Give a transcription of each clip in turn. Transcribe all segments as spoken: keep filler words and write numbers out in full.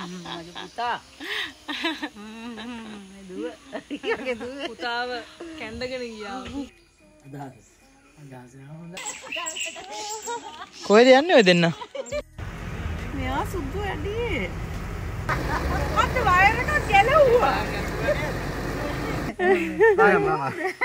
මගේ පුතා. දුව. ඊගේ දුව. පුතාව කැඳගෙන ගියා. අදහස්. අදහස් හොඳයි. කොහෙද යන්නේ ඔය දෙන්න? මෙයා සුදු ඇඩියේ. මට වයර් එක ගැලවුවා. ආය මාමා.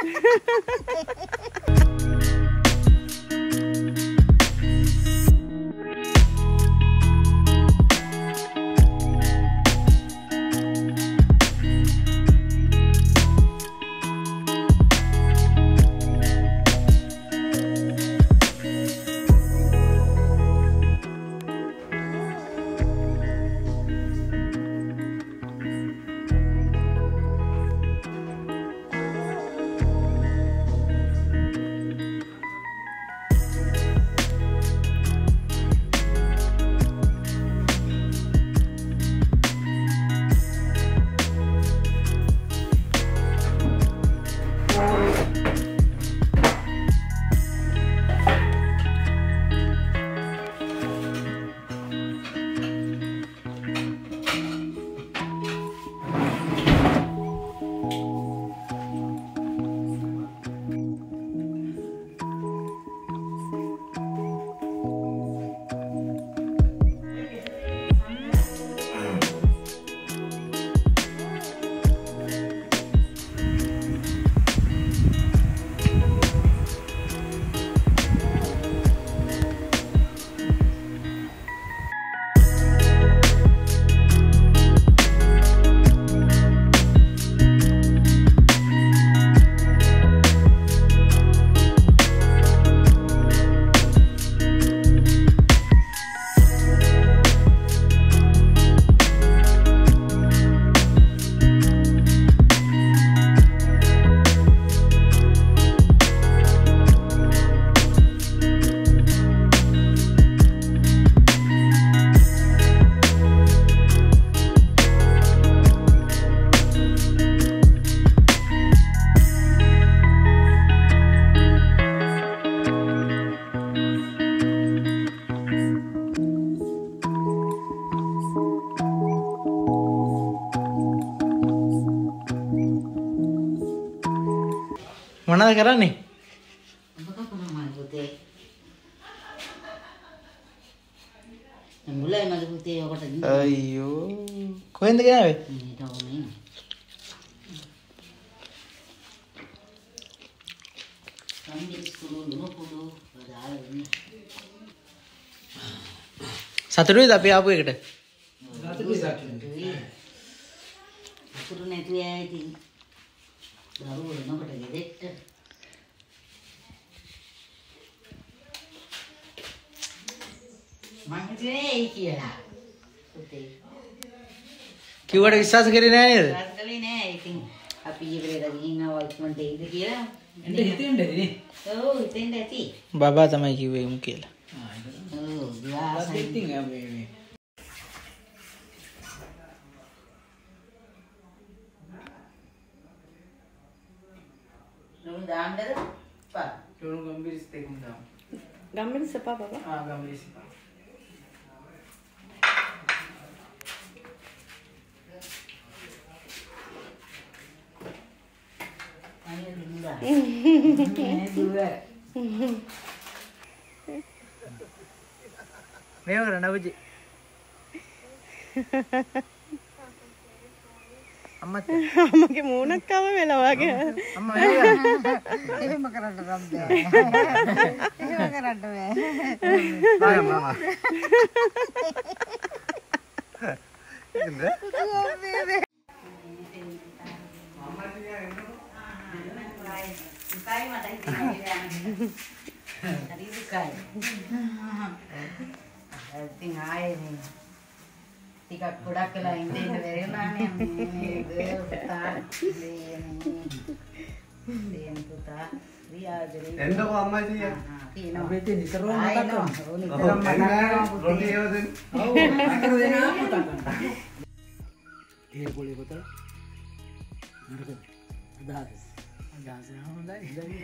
මොනවද කරන්නේ? මොකක්ද කරන්නේ පුතේ? මුලයි මගේ පුතේ ඔකට දී. අයියෝ. කොහෙන්ද ගියාවේ? මේට ඕනේ. සම්දි ස්කූල් දුන පොඩු දාලා ඉන්නේ. සතුටුයිද අපි ආපු එකට? සතුටුයි සතුටුයි. සතුටු නැතුව ඇයි දරුවෝ එනකොට ගෙදෙට්ට මං හිතුවේ ඒ කියලා පුතේ කිව්වට විශ්වාස කරේ නෑ නේද? විශ්වාස කළේ නෑ. ඉතින් අපි ඊපෙරේට ගිහින් ආවා ඉක්මනට එයිද කියලා. එන්න හිතෙන්ද නේ? ඔව් හිතෙන්ද ඇති. බබා තමයි කිව්වේ උන් කියලා. ආ ඒක. ඔව් ගියා ඉතින් මේ මේ Nung daam dah pak. Turun gambir steak mudam. Gambir siapa papa? Ah gambir siapa? Ayo dua. Ini dua. Meo kerana apa je? අම්මත් අම්මගේ මූණක් කම වෙලා වගේ. අම්මා එහෙම කරන්න බෑ. එහෙම කරන්න බෑ. ආය මාමා. ඉතින්ද? අම්මා දිහා එන්නකො. දුකයි මට හිතෙන්නේ. හරි දුකයි. ඉතින් ආයේ මේ ටිකක් ගොඩක් වෙලා ඉඳ ඉඳ වෙරෙනානේ මේ පුතා දෙයන් පුතා රියාදරේ එන්නකො අම්මා දිහා. තියෙනවා. අපි ඉතින් නිතරම මතක් කරනවා. ඕ නිතරම මතක් කරනවා. රොටි ඒවද? ඔව් අතර දෙනා පුතා ගන්න. ඒ පොලේ පුතා. නරකද? අදහස්. අදහස් හොඳයි.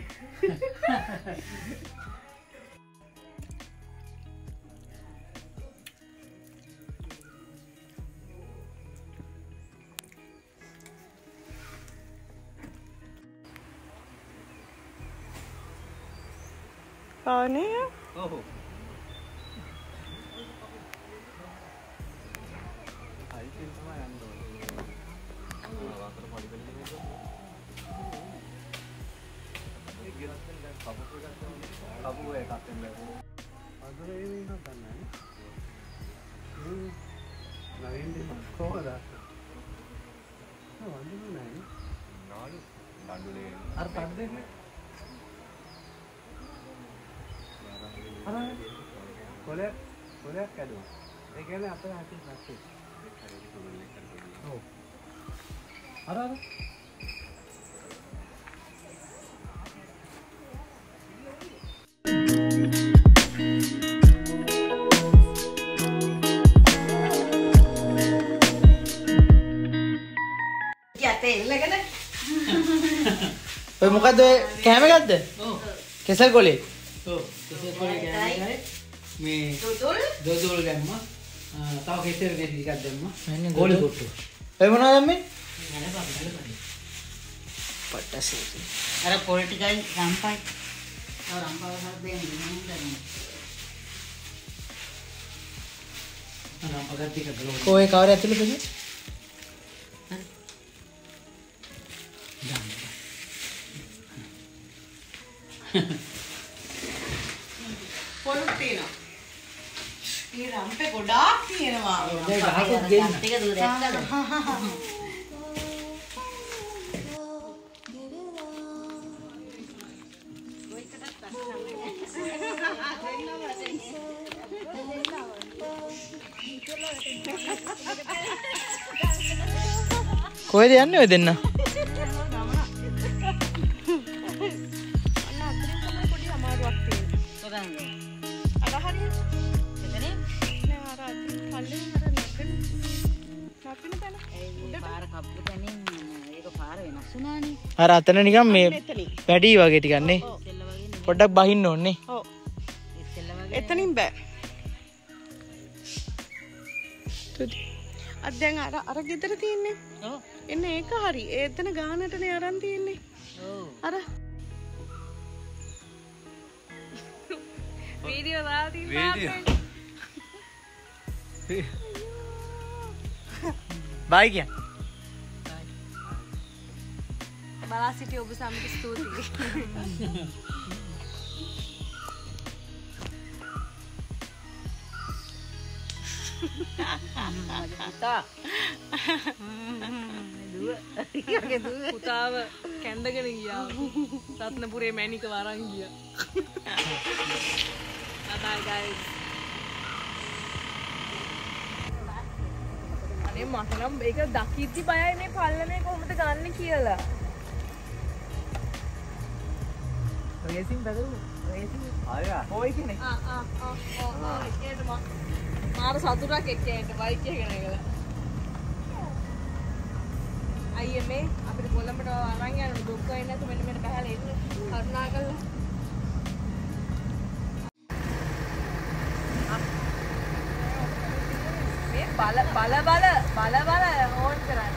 Sane ya? Oh. Boleh, boleh kado. Eh kayaknya apa hati hati. Oh. Ada ada. Ya teh, lagi na. ඔය මොකද්ද ඔය කැම එකක්ද? ඔව්. කෙසල් කොලේ. ඔව්. කෙසල් කොලේ කෑමයි. මේ Tutul. දොදොල් දැම්මා. තව කෙසල් දෙක ටිකක් දැම්මා. මෙන්න ගෝලි දොදොල්. කොට්ටු. ඔය මොනවද මේ? පට්ටසේ. Ada politikai sampai. Orang bawa harga yang gimana dan. අනම් පගත් ටික ගලවන්න. කොහේ කවර ඇතුළේ පෙන්නේ? පොළොක් තියෙනවා. මේ රම්පේ ගොඩාක් තියෙනවා. දැන් ගහකොත් ගෙන්න. Tiga dulu deh. කොහෙද යන්නේ ඔය දෙන්න? අර අතන නිකන් මේ පැඩි වගේ ටිකක් නේ. පොඩ්ඩක් බහින්න ඕනේ. ඔව්. එතනින් බෑ. අද දැන් අර අර ගෙදර තියෙන්නේ. ඔව්. එන්න ඒක හරි. එතන ගානටනේ අරන් තියෙන්නේ. ඔව්. අර වීඩියෝ දාලා තියෙනවා. බයි කියන්න. බලා සිටි ඔබ සමිත ස්තුතියි. පුතාව කැඳගෙන ගියා. රත්නපුරේ මැණික වරන් ගියා. Bye guys. අනේ මට නම් ඒක දකිද්දි බයයි මේ පල්ලමේ කොහොමද ගන්න කියලා. රේසින් බදලු. රේසින්. ආයා. ඔය කෙනෙක්. ආ ආ ආ ආ ඒකට මාර සතුටක් එක්කේට බයික් එක ගෙනගලා. අයියේ මේ අපිට කොළඹට අරන් යන්න දුක් වෙන්නේ නැතු මෙන්න මෙන්න බහලා ඉන්න කරුණාකරලා. මේ බල බල බල බල බල ඕන් කරන්නේ.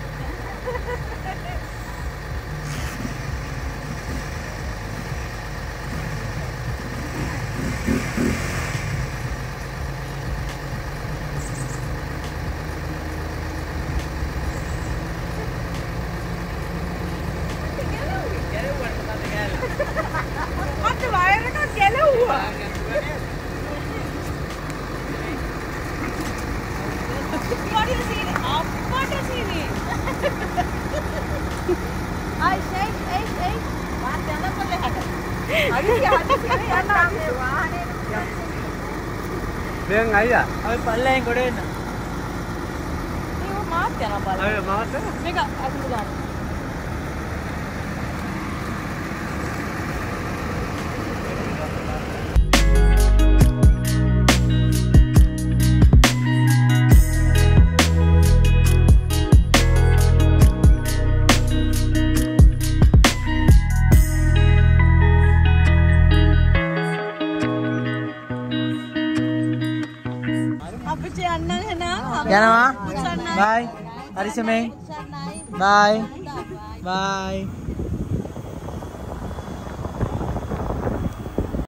දැන් අයියා අපි පල්ලෙන් ගොඩ එන්න. මේ මාත් යනවා බලන්න. අය මාත් මේක අතුරු ගන්න. යනවා. බයි. හරිසමේ. බයි. බයි.